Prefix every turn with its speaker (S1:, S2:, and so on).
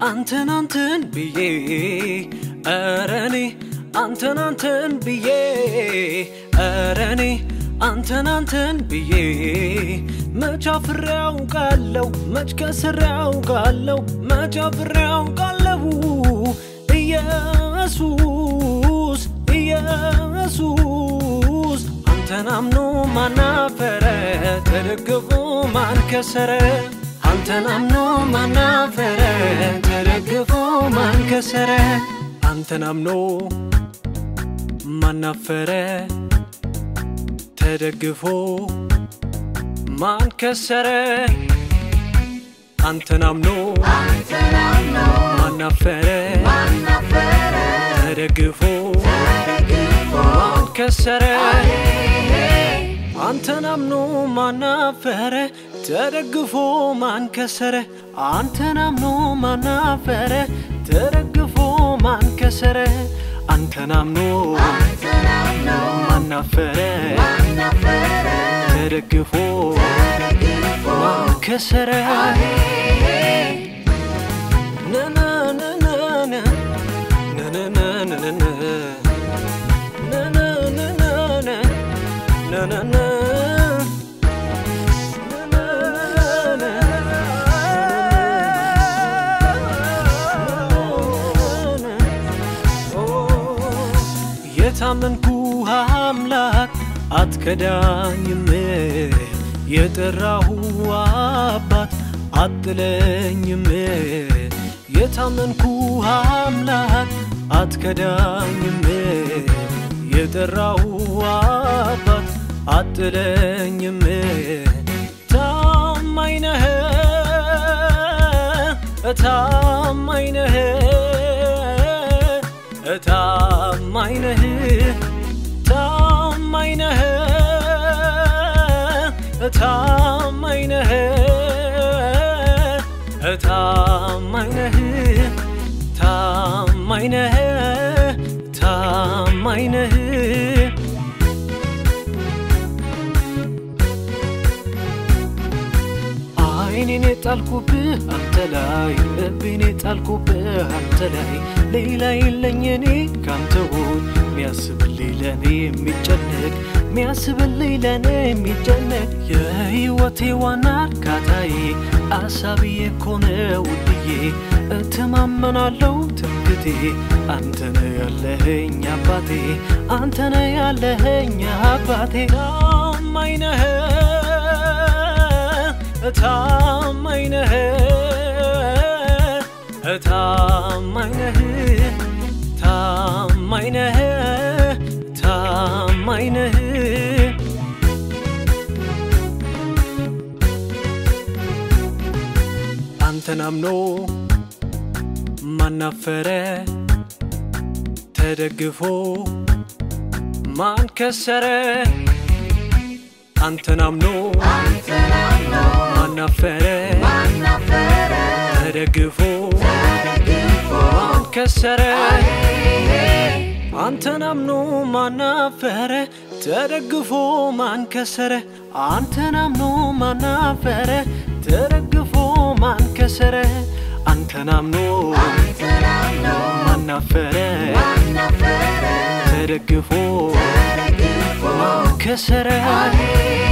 S1: አንተን ብዬ አረኔ አንተን ብዬ አረኔ አንተን ብዬ መች አፍሬው ቃለው መች ከስሬው ቃለው መች አፍሬው ቃለው ኢየሱስ አንተን አምኖ ማናፈረ ተደግፎ ማን ከሰረ አንተን አምኖ ማናፈረ ተደግፎ ማን ከሰረ አንተን አምኖ ማናፈረ ተደግፎ ማን ከሰረ አንተን አምኖ ማናፈረ ተደግፎ ማን ከሰረ አንተን አምኖ ማናፈረ ተደግፎ ማን ከሰረ አንተን አምኖ ማናፈረ ተደግፎ ማን ከሰረ አንተን አምኖ ማናፈረ ተደግፎ ማን ከሰረ የታመንኩ አምላክ አትከዳኝም የጠራሁ አባት አትለኝም የታመንኩ አምላክ አትከዳኝም የጠራሁ አባት አትለኝም ታማኝ ነህ ታማኝ ነህ ታማኝ ነህ ታማኝ ነህ ታማኝ ነህ ታማኝ ነህ ታማኝ ነህ ታማኝ ነህ አይኔን ጣልኩብህ አንተ ላይ ልቤን ጣልኩብህ አንተ ላይ ሌላ የለኝኔ ካንተው ሚያስብልኝ ለኔ የሚጨነቅ ሚያስብልኝ ለኔ የሚጨነቅ የህይወቴ ዋና እርካታዬ አሳብዬ ኮነው ውድዬ እተማመናለሁ ትምክቴ አንተነ ያለኸኝ አባቴ አንተነ ያለኸኝ አባቴ ታማኝ ነህ ታማኝ ነህ ታማኝ ነህ ታማኝ ነህ ታማኝ ነህ አንተን አምኖ ማናፈረ ተደግፎ ማን ከሰረ አንተን አምኖ ማናፈረ ተደግፎ ማን ከሰረ አንተን አምኖ ማናፈረ ተደግፎ ማን ከሰረ አንተን አምኖ ማናፈረ ተደግፎ ማን ከሰረ አንተን አምኖ ማናፈረ ተደግፎ ማን ከሰረ